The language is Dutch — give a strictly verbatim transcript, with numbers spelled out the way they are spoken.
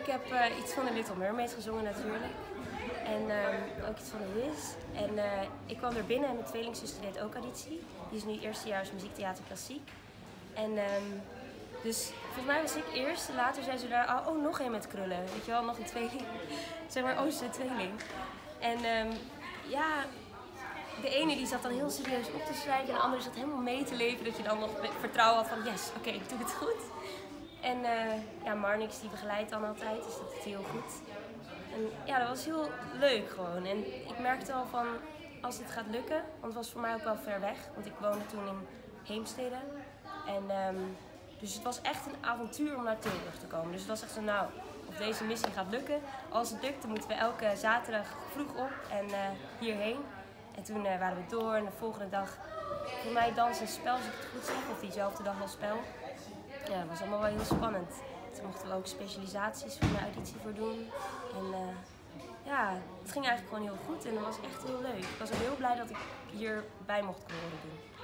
ik heb uh, iets van de Little Mermaid gezongen natuurlijk. En um, ook iets van de Wiz. En uh, ik kwam er binnen en mijn tweelingzus deed ook auditie. Die is nu eerstejaars muziektheater klassiek. En um, dus volgens mij was ik eerst. Later zei ze daar, oh, oh nog één met krullen. Weet je wel, nog een tweeling. Zeg maar, oh, ze is een tweeling. En um, ja, de ene die zat dan heel serieus op te schrijven. En de andere zat helemaal mee te leven. Dat je dan nog vertrouwen had van, yes, oké, okay, ik doe het goed. En uh, ja, Marnix die begeleidt dan altijd, dus dat is heel goed. En ja, dat was heel leuk gewoon. En ik merkte al van, als dit gaat lukken, want het was voor mij ook wel ver weg. Want ik woonde toen in Heemstede. En um, dus het was echt een avontuur om naar Tilburg te komen. Dus het was echt zo, nou, of deze missie gaat lukken. Als het lukt, dan moeten we elke zaterdag vroeg op en uh, hierheen. En toen uh, waren we door en de volgende dag, voor mij dans en spel, als ik het goed zeg. Of diezelfde dag al spel. Ja, dat was allemaal wel heel spannend. Toen mochten we ook specialisaties voor mijn auditie voor doen. En uh, ja, het ging eigenlijk gewoon heel goed en dat was echt heel leuk. Ik was ook heel blij dat ik hierbij mocht horen doen.